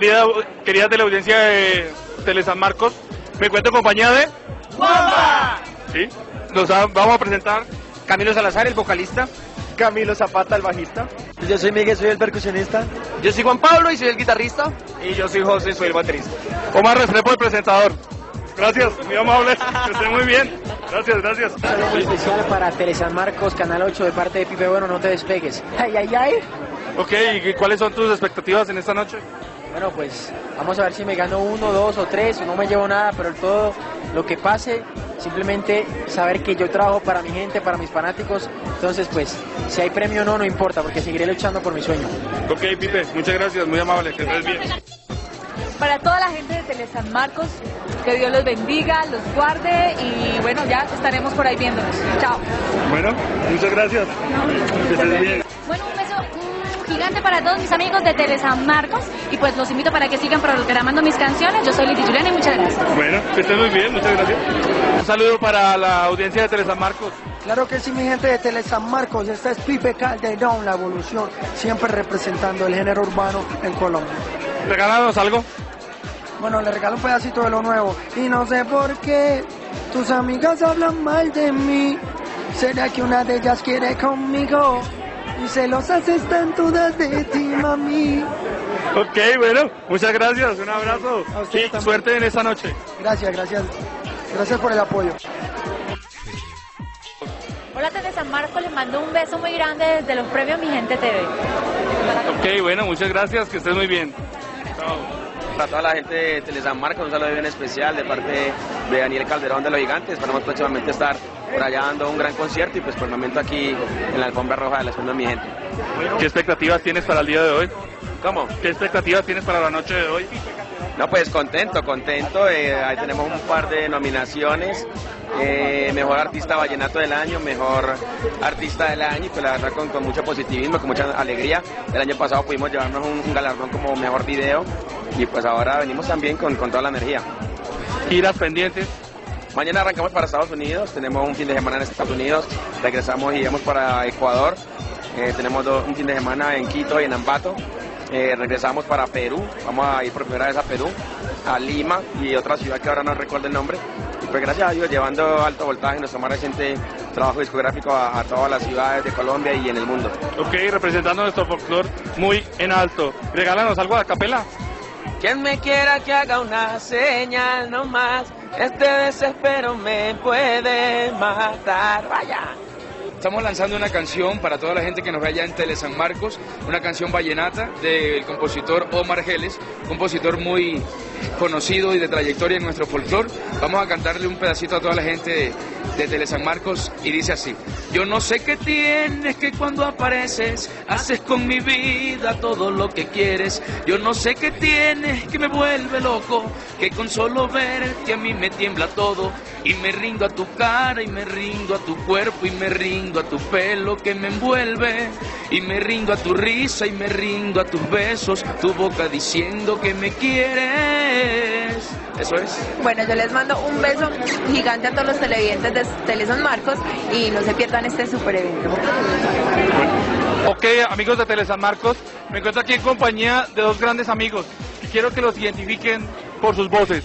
querida teleaudiencia de Tele San Marcos, me encuentro en compañía de... ¡Juanpa! Sí, vamos a presentar... Camilo Salazar, el vocalista. Camilo Zapata, el bajista. Yo soy Miguel, soy el percusionista. Yo soy Juan Pablo y soy el guitarrista. Y yo soy José, soy el baterista. Omar Restrepo, el presentador. Gracias, muy amable, que esté muy bien. Gracias, gracias. Un saludo muy especial para Tele San Marcos, Canal 8, de parte de Pipe Bueno, no te despegues. ¡Ay, ay, ay! Ok, ¿y cuáles son tus expectativas en esta noche? Bueno, pues vamos a ver si me gano 1, 2 o 3, no me llevo nada, pero todo lo que pase, simplemente saber que yo trabajo para mi gente, para mis fanáticos. Entonces, pues, si hay premio o no, no importa, porque seguiré luchando por mi sueño. Ok, Pipe, muchas gracias, muy amable, que estés bien. Para toda la gente de Tele San Marcos, que Dios los bendiga, los guarde y bueno, ya estaremos por ahí viéndonos. Chao. Bueno, muchas gracias. Que estés bien. Bueno, un beso gigante para todos mis amigos de Tele San Marcos y pues los invito para que sigan programando mis canciones. Yo soy Liti Juliana y muchas gracias. Bueno, que estés muy bien, muchas gracias. Un saludo para la audiencia de Tele San Marcos. Claro que sí, mi gente de Tele San Marcos, esta es Pipe Calderón, la evolución, siempre representando el género urbano en Colombia. Regálanos algo. Bueno, le regalo un pedacito de lo nuevo. Y no sé por qué tus amigas hablan mal de mí. ¿Será que una de ellas quiere conmigo? Y celosas están todas de ti, mami. Ok, bueno, muchas gracias, un abrazo. A usted también. Suerte en esta noche. Gracias, gracias. Gracias por el apoyo. Hola Tele San Marcos, les mando un beso muy grande desde los premios Mi Gente TV. Ok, bueno, muchas gracias, que estés muy bien. Chao. Para toda la gente de Tele San Marcos, un saludo bien especial de parte de Daniel Calderón de Los Gigantes. Esperamos próximamente estar por allá dando un gran concierto y pues por el momento aquí en la alfombra roja de la Escuela de Mi Gente. ¿Qué expectativas tienes para el día de hoy? ¿Cómo? ¿Qué expectativas tienes para la noche de hoy? No, pues contento. Ahí tenemos un par de nominaciones. Mejor artista vallenato del año, mejor artista del año, y pues la verdad con mucho positivismo, con mucha alegría. El año pasado pudimos llevarnos un galardón como mejor video y pues ahora venimos también con toda la energía. ¿Giras pendientes? Mañana arrancamos para Estados Unidos, tenemos un fin de semana en Estados Unidos, regresamos y vamos para Ecuador, tenemos un fin de semana en Quito y en Ambato. Regresamos para Perú, vamos a ir por primera vez a Perú, a Lima y otra ciudad que ahora no recuerdo el nombre. Y pues gracias a Dios, llevando alto voltaje, nuestro más reciente trabajo discográfico a todas las ciudades de Colombia y en el mundo. Ok, representando nuestro folclore muy en alto. Regálanos algo a capela. Quien me quiera que haga una señal nomás, este desespero me puede matar, vaya. Estamos lanzando una canción para toda la gente que nos ve allá en Tele San Marcos, una canción vallenata del compositor Omar Geles, compositor muy conocido y de trayectoria en nuestro folclore. Vamos a cantarle un pedacito a toda la gente de Tele San Marcos y dice así: yo no sé qué tienes que cuando apareces haces con mi vida todo lo que quieres. Yo no sé qué tienes que me vuelve loco, que con solo verte a mí me tiembla todo. Y me rindo a tu cara y me rindo a tu cuerpo y me rindo a tu pelo que me envuelve. Y me rindo a tu risa y me rindo a tus besos, tu boca diciendo que me quieres. Eso es. Bueno, yo les mando un beso gigante a todos los televidentes de Tele San Marcos y no se pierdan este super evento. Ok, amigos de Tele San Marcos, me encuentro aquí en compañía de dos grandes amigos y quiero que los identifiquen por sus voces.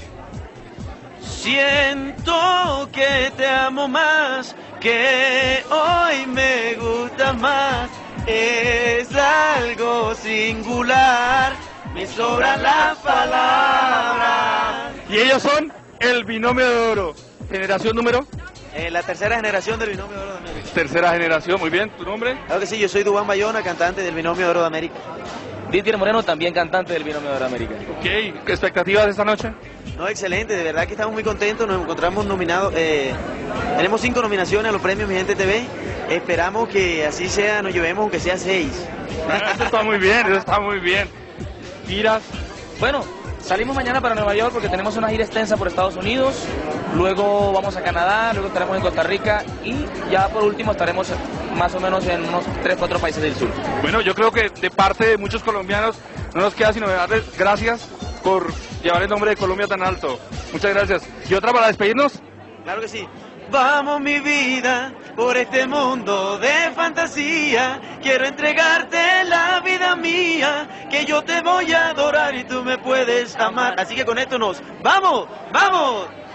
Siento que te amo más, que hoy me gusta más, es algo singular, me sobran las palabras. Y ellos son el Binomio de Oro. ¿Generación número? La tercera generación del Binomio de Oro de América. Tercera generación, muy bien. ¿Tu nombre? Claro que sí, yo soy Dubán Bayona, cantante del Binomio de Oro de América. Didier Moreno, también cantante del Binomio de Oro de América. Ok, ¿qué expectativas de esta noche? No, excelente, de verdad que estamos muy contentos, nos encontramos nominados, tenemos 5 nominaciones a los premios Mi Gente TV, esperamos que así sea, nos llevemos aunque sea 6. Eso está muy bien, eso está muy bien. ¿Giras? Bueno, salimos mañana para Nueva York porque tenemos una gira extensa por Estados Unidos, luego vamos a Canadá, luego estaremos en Costa Rica y ya por último estaremos más o menos en unos 3-4 países del sur. Bueno, yo creo que de parte de muchos colombianos no nos queda sino darles gracias por llevar el nombre de Colombia tan alto. Muchas gracias. ¿Y otra para despedirnos? Claro que sí. Vamos mi vida, por este mundo de fantasía. Quiero entregarte la vida mía, que yo te voy a adorar y tú me puedes amar. Así que con esto nos vamos, vamos.